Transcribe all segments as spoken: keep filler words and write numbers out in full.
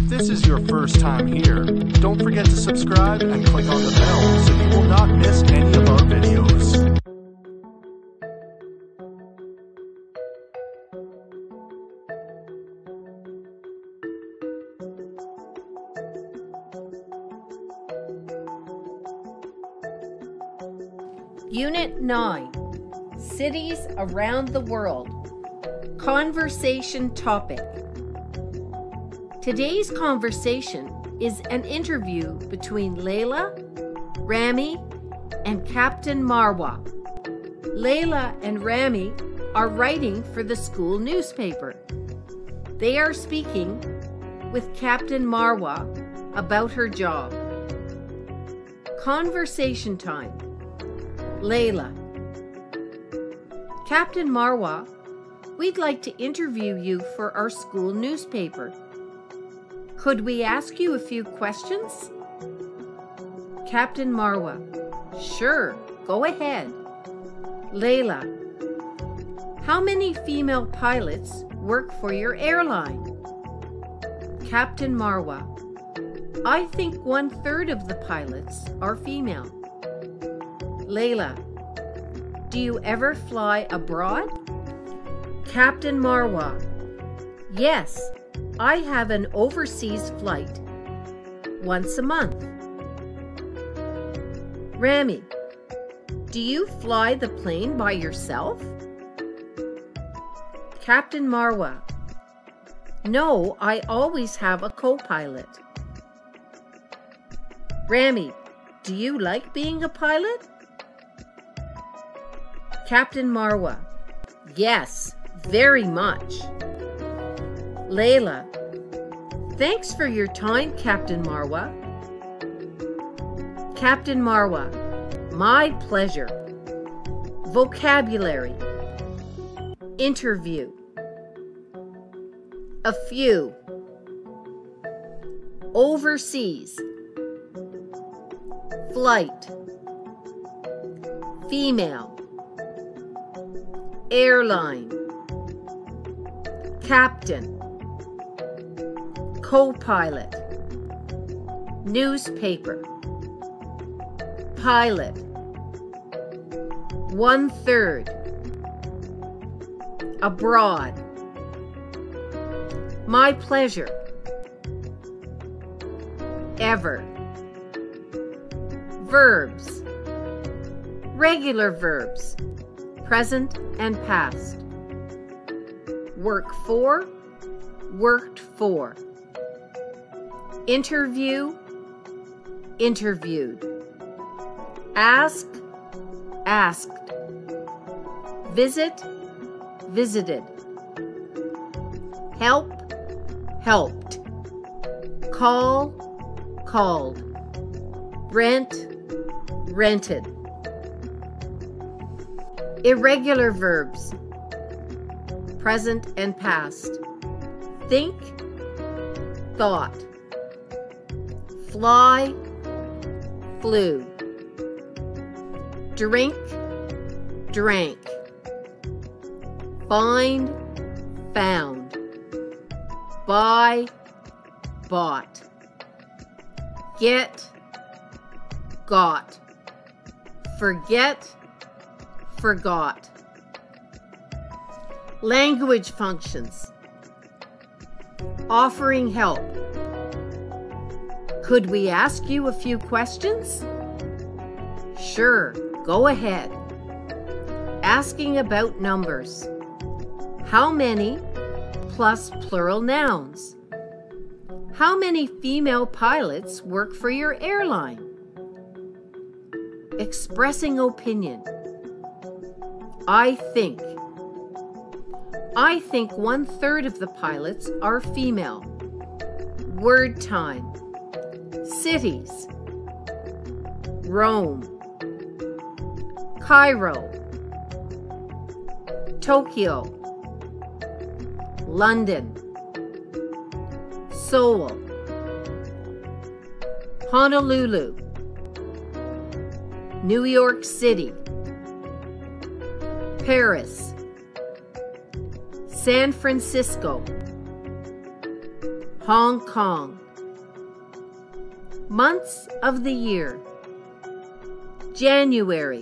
If this is your first time here, don't forget to subscribe and click on the bell so you will not miss any of our videos. Unit nine, Cities Around the World. Conversation topic. Today's conversation is an interview between Laila, Ramy, and Captain Marwa. Laila and Ramy are writing for the school newspaper. They are speaking with Captain Marwa about her job. Conversation time. Laila: Captain Marwa, we'd like to interview you for our school newspaper. Could we ask you a few questions? Captain Marwa: Sure, go ahead. Laila: How many female pilots work for your airline? Captain Marwa: I think one third of the pilots are female. Laila: Do you ever fly abroad? Captain Marwa: Yes, I have an overseas flight once a month. Ramy: Do you fly the plane by yourself? Captain Marwa: No, I always have a copilot. Ramy: Do you like being a pilot? Captain Marwa: Yes, very much. Laila: Thanks for your time, Captain Marwa. Captain Marwa: My pleasure. Vocabulary. Interview. A few. Overseas. Flight. Female. Airline. Captain. Co-pilot. Newspaper. Pilot. One third. Abroad. My pleasure. Ever. Verbs. Regular verbs. Present and past. Work for, worked for. Interview, interviewed. Ask, asked. Visit, visited. Help, helped. Call, called. Rent, rented. Irregular verbs. Present and past. Think, thought. Fly, flew. Drink, drank. Find, found. Buy, bought. Get, got. Forget, forgot. Language functions. Offering help. Could we ask you a few questions? Sure, go ahead. Asking about numbers. How many plus plural nouns? How many female pilots work for your airline? Expressing opinion. I think. I think one third of the pilots are female. Word time. Cities. Rome. Cairo. Tokyo. London. Seoul. Honolulu. New York City. Paris. San Francisco. Hong Kong. Months of the year: January,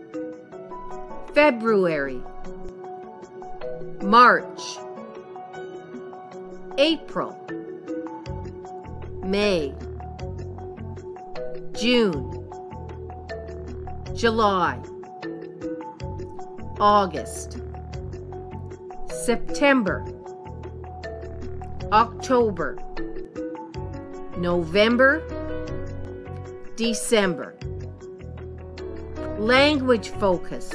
February, March, April, May, June, July, August, September, October, November, December. Language focus: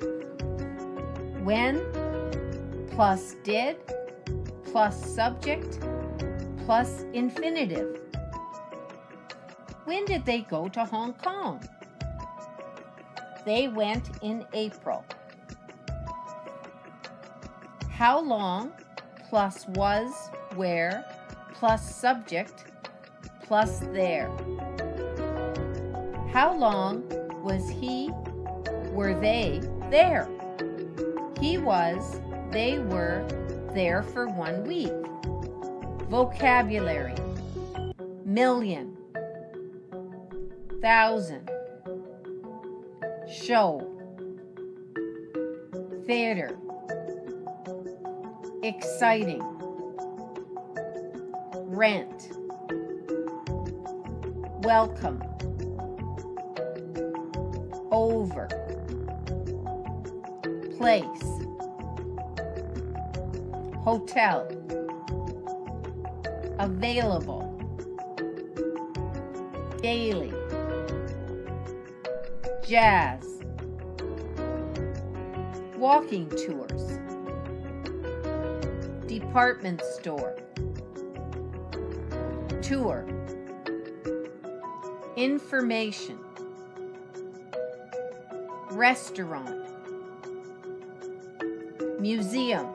when plus did plus subject plus infinitive. When did they go to Hong Kong? They went in April. How long plus was, where, plus subject, plus there. How long was he, were they, there? He was, they were, there for one week. Vocabulary: million, thousand, show, theater, exciting, rent, welcome, over, place, hotel, available, daily, jazz, walking tours, department store, tour, information, restaurant, museum,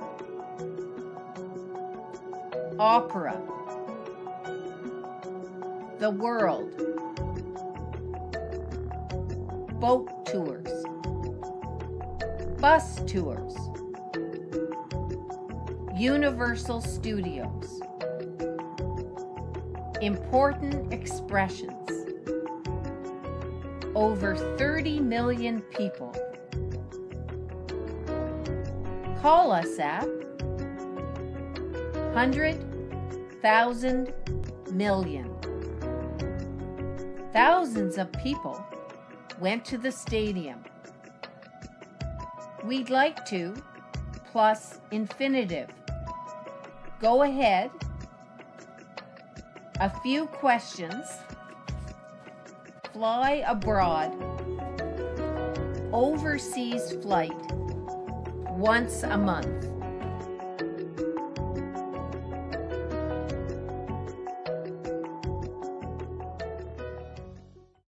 opera, the world, boat tours, bus tours, Universal Studios. Important expressions: over thirty million people. Call us at hundred, thousand, million. Thousands of people went to the stadium. We'd like to plus infinitive. Go ahead. A few questions. Fly abroad. Overseas flight once a month.